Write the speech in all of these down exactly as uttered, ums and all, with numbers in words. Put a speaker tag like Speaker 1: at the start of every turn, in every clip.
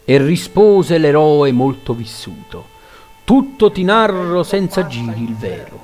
Speaker 1: E rispose l'eroe molto vissuto: tutto ti narro senza giri il vero.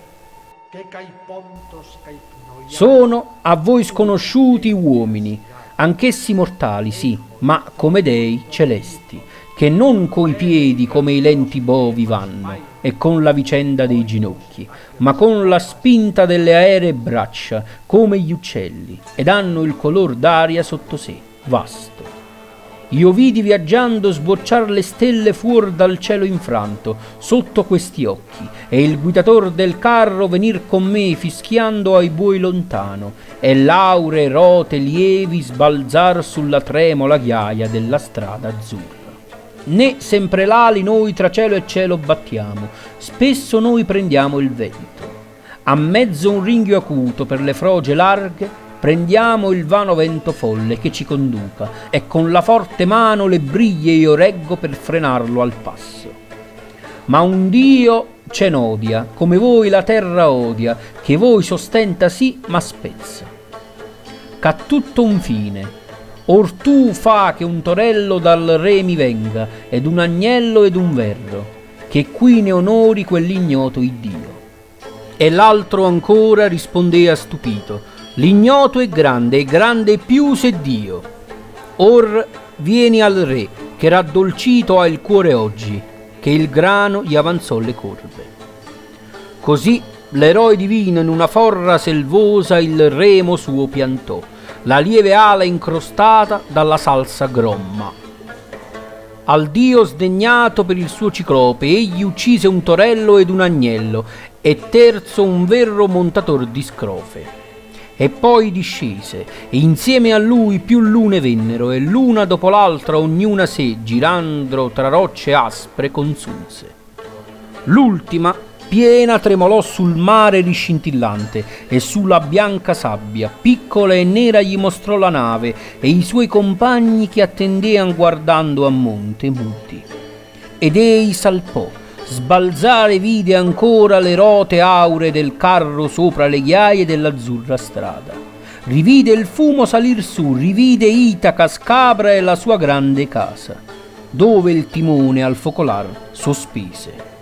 Speaker 1: Sono a voi sconosciuti uomini, anch'essi mortali, sì, ma come dei celesti, che non coi piedi come i lenti bovi vanno, e con la vicenda dei ginocchi, ma con la spinta delle aeree braccia, come gli uccelli, ed hanno il color d'aria sotto sé, vasto. Io vidi viaggiando sbocciar le stelle fuor dal cielo infranto, sotto questi occhi, e il guidator del carro venir con me fischiando ai buoi lontano, e l'auree rote lievi sbalzar sulla tremola ghiaia della strada azzurra. Né sempre l'ali noi tra cielo e cielo battiamo, spesso noi prendiamo il vento. A mezzo un ringhio acuto per le froge larghe, prendiamo il vano vento folle che ci conduca, e con la forte mano le briglie io reggo per frenarlo al passo. Ma un Dio ce n'odia, come voi la terra odia, che voi sostenta sì, ma spezza. C'ha tutto un fine. Or tu fa che un torello dal re mi venga, ed un agnello ed un verro, che qui ne onori quell'ignoto Iddio. E l'altro ancora rispondea stupito: l'ignoto è grande, e grande più se Dio. Or vieni al re, che raddolcito ha il cuore oggi, che il grano gli avanzò le corve. Così l'eroe divino in una forra selvosa il remo suo piantò, la lieve ala incrostata dalla salsa gromma. Al dio sdegnato per il suo ciclope egli uccise un torello ed un agnello, e terzo un verro montator di scrofe. E poi discese, e insieme a lui più lune vennero, e l'una dopo l'altra ognuna sé, girando tra rocce aspre, consunse. L'ultima, piena, tremolò sul mare riscintillante, e sulla bianca sabbia, piccola e nera, gli mostrò la nave, e i suoi compagni che attendean guardando a monte muti. Ed ei salpò, sbalzare vide ancora le rote auree del carro sopra le ghiaie dell'azzurra strada. Rivide il fumo salir su, rivide Itaca scabra e la sua grande casa, dove il timone al focolar sospese.